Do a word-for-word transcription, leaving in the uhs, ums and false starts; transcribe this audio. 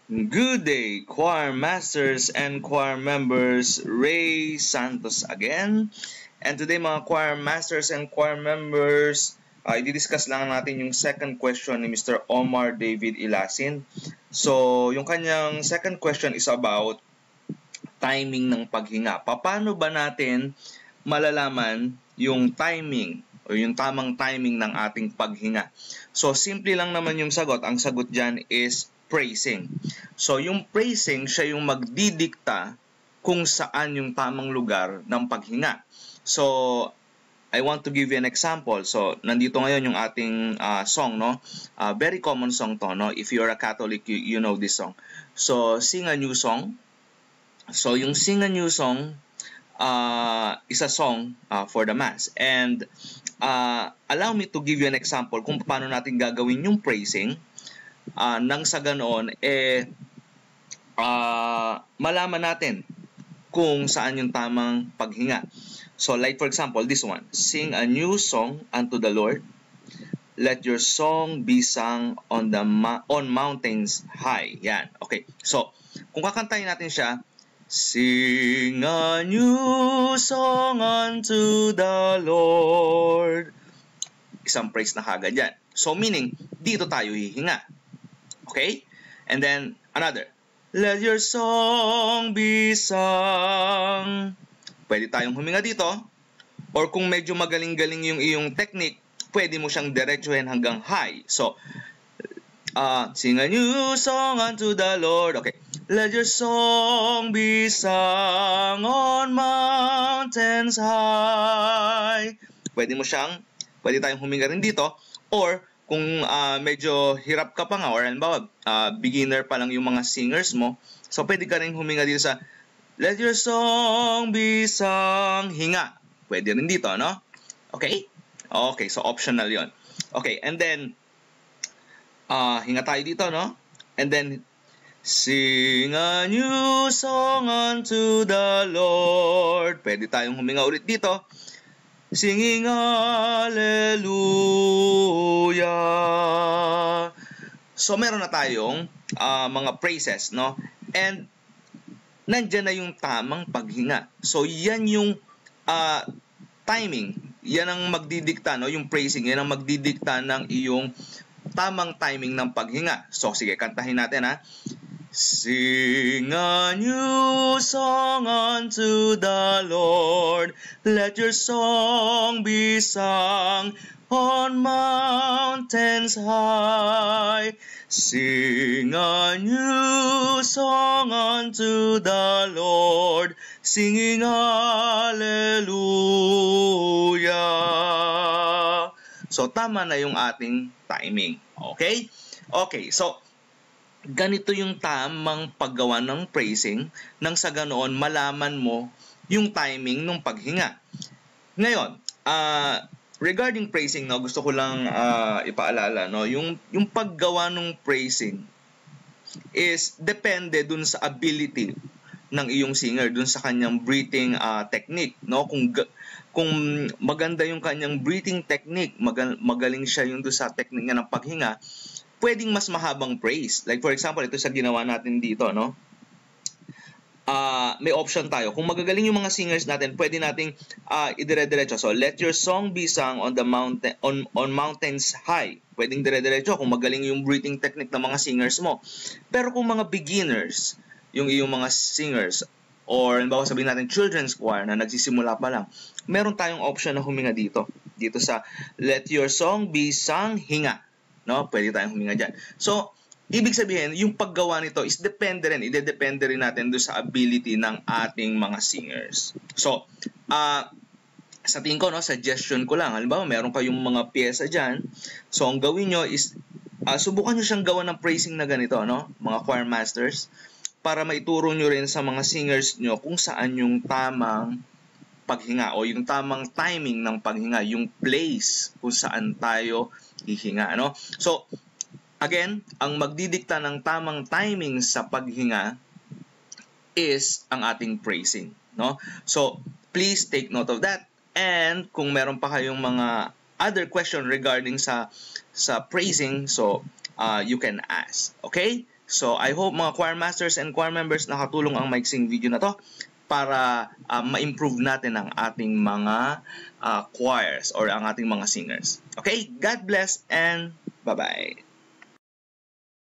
Good day, choir masters and choir members. Ray Santos again. And today mga choir masters and choir members, uh, i-discuss lang natin yung second question ni Mister Omar David Ilasin. So, yung kanyang second question is about timing ng paghinga. Paano ba natin malalaman yung timing o yung tamang timing ng ating paghinga? So, simple lang naman yung sagot. Ang sagot dyan is praising. So, yung praising, siya yung magdidikta kung saan yung tamang lugar ng paghinga. So, I want to give you an example. So, nandito ngayon yung ating uh, song, no? Uh, very common song to, no? If you're a Catholic, you, you know this song. So, sing a new song. So, yung sing a new song uh, is a song uh, for the Mass. And uh, allow me to give you an example kung paano natin gagawin yung praising. Uh, nang sa ganoon, eh, uh, malaman natin kung saan yung tamang paghinga. So, like for example, this one. Sing a new song unto the Lord. Let your song be sung on the ma on mountains high. Yan. Okay. So, kung kakantahin natin siya, sing a new song unto the Lord. Isang praise na kagad yan. So, meaning, dito tayo hihinga. Okay? And then, another. Let your song be sung. Pwede tayong huminga dito. Or kung medyo magaling-galing yung iyong technique, pwede mo siyang diretsuhin hanggang high. So, uh, sing a new song unto the Lord. Okay. Let your song be sung on mountains high. Pwede mo siyang, pwede tayong huminga rin dito. Or, kung uh, medyo hirap ka pa nga, or halimbawa, uh, beginner pa lang yung mga singers mo, so pwede ka rin huminga dito sa let your song be sung, hinga. Pwede rin dito, no? Okay? Okay, so optional yon. Okay, and then, uh, hinga tayo dito, no? And then, sing a new song unto the Lord. Pwede tayong huminga ulit dito. Singing hallelujah. So, meron na tayong uh, mga praises, no? And, nandyan na yung tamang paghinga. So, yan yung uh, timing. Yan ang magdidikta, no? Yung praising, yan ang magdidikta ng iyong tamang timing ng paghinga. So, sige, kantahin natin, ha? Sing a new song unto the Lord. Let your song be sung on mountains high. Sing a new song unto the Lord, singing hallelujah. So, tama na yung ating timing. Okay? Okay, so, ganito yung tamang paggawa ng praising nang sa ganoon malaman mo yung timing ng paghinga. Ngayon, uh, regarding praising, no, gusto ko lang uh, ipaalala, no, yung, yung paggawa ng praising is depende dun sa ability ng iyong singer, dun sa kanyang breathing uh, technique. No? Kung, kung maganda yung kanyang breathing technique, magal, magaling siya yung dun sa technique niya ng paghinga, pwedeng mas mahabang praise. Like for example, ito sa ginawa natin dito, no? Uh, may option tayo. Kung magagaling yung mga singers natin, pwede nating uh, idire-diretso. So, let your song be sung on the mountain on on mountains high. Pwedeng dire-diretso kung magaling yung breathing technique ng mga singers mo. Pero kung mga beginners, yung iyong mga singers, or halimbawa sabihin natin children's choir na nagsisimula pa lang, meron tayong option na huminga dito. Dito sa let your song be sung, hinga. No, pwede tayong huminga dyan. So, ibig sabihin, yung paggawa nito is depende rin, ide-depende rin natin doon sa ability ng ating mga singers. So, uh, sa tingin ko, no, suggestion ko lang, halimbawa, meron kayong mga pyesa dyan. So, ang gawin nyo is, uh, subukan nyo siyang gawa ng praising na ganito, no, mga choir masters, para maituro nyo rin sa mga singers nyo kung saan yung tamang paghinga o yung tamang timing ng paghinga, yung place kung saan tayo hihinga, no? So, again, ang magdidikta ng tamang timing sa paghinga is ang ating praising, no? So, please take note of that. And kung meron pa kayong mga other question regarding sa sa praising, so uh, you can ask. Okay? So, I hope mga choir masters and choir members nakatulong ang maiksing video na to para uh, ma-improve natin ang ating mga uh, choirs or ang ating mga singers. Okay? God bless and bye-bye.